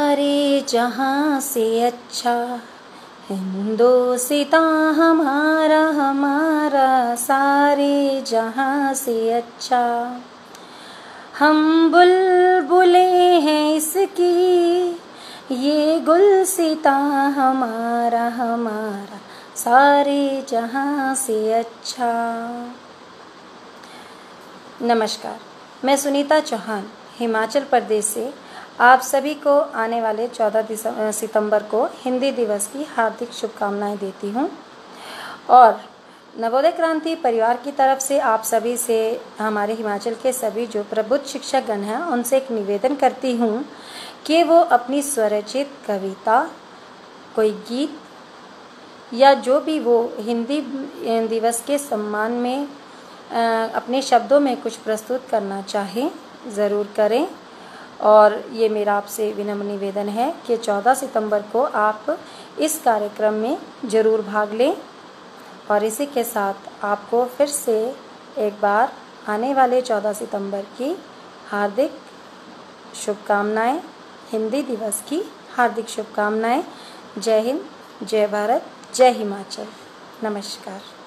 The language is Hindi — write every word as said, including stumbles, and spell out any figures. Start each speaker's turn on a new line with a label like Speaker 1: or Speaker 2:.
Speaker 1: सारे जहां से अच्छा हिंदोस्तां हमारा हमारा सारे जहां से अच्छा। हम बुलबुले हैं इसकी ये गुलसितां हमारा हमारा सारे जहां से अच्छा। नमस्कार, मैं सुनीता चौहान हिमाचल प्रदेश से आप सभी को आने वाले चौदह सितंबर को हिंदी दिवस की हार्दिक शुभकामनाएं देती हूं। और नवोदय क्रांति परिवार की तरफ से आप सभी से, हमारे हिमाचल के सभी जो प्रबुद्ध शिक्षक गण हैं, उनसे एक निवेदन करती हूं कि वो अपनी स्वरचित कविता, कोई गीत या जो भी वो हिंदी दिवस के सम्मान में अपने शब्दों में कुछ प्रस्तुत करना चाहें, ज़रूर करें। और ये मेरा आपसे विनम्र निवेदन है कि चौदह सितंबर को आप इस कार्यक्रम में ज़रूर भाग लें। और इसी के साथ आपको फिर से एक बार आने वाले चौदह सितंबर की हार्दिक शुभकामनाएं, हिंदी दिवस की हार्दिक शुभकामनाएं। जय हिंद, जय भारत, जय हिमाचल। नमस्कार।